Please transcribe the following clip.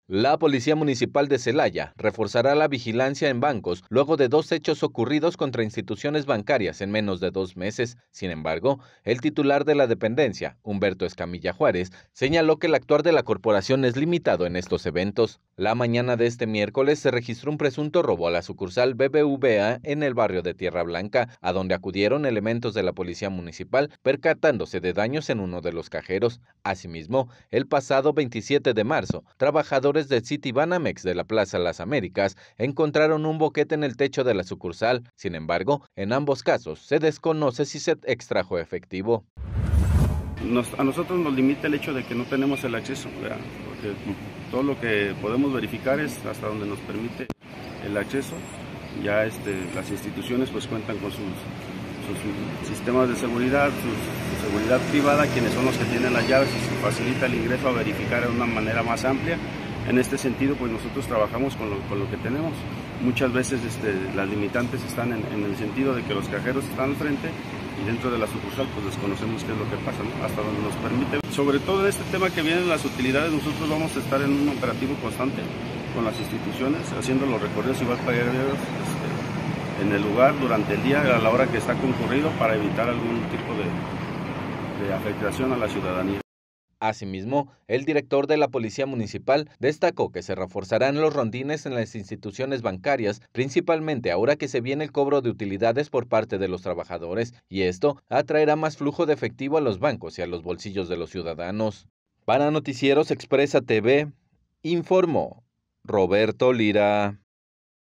La Policía Municipal de Celaya reforzará la vigilancia en bancos luego de 2 hechos ocurridos contra instituciones bancarias en menos de 2 meses. Sin embargo, el titular de la dependencia, Humberto Escamilla Juárez, señaló que el actuar de la corporación es limitado en estos eventos. La mañana de este miércoles se registró un presunto robo a la sucursal BBVA en el barrio de Tierra Blanca, a donde acudieron elementos de la Policía Municipal percatándose de daños en uno de los cajeros. Asimismo, el pasado 27 de marzo, trabajadores de Citibanamex de la Plaza Las Américas encontraron un boquete en el techo de la sucursal. Sin embargo, en ambos casos se desconoce si se extrajo efectivo. A nosotros nos limita el hecho de que no tenemos el acceso, ¿verdad? Porque todo lo que podemos verificar es hasta donde nos permite el acceso. Ya las instituciones pues cuentan con sus sistemas de seguridad, su seguridad privada, quienes son los que tienen las llaves y se facilita el ingreso a verificar de una manera más amplia. En este sentido, pues nosotros trabajamos con lo que tenemos. Muchas veces las limitantes están en el sentido de que los cajeros están al frente y dentro de la sucursal pues desconocemos qué es lo que pasa, ¿no? Hasta donde nos permite. Sobre todo en este tema que vienen las utilidades, nosotros vamos a estar en un operativo constante con las instituciones, haciendo los recorridos igual para en el lugar durante el día a la hora que está concurrido para evitar algún tipo de afectación a la ciudadanía. Asimismo, el director de la Policía Municipal destacó que se reforzarán los rondines en las instituciones bancarias, principalmente ahora que se viene el cobro de utilidades por parte de los trabajadores, y esto atraerá más flujo de efectivo a los bancos y a los bolsillos de los ciudadanos. Para Noticieros Expresa TV, informó Roberto Lira.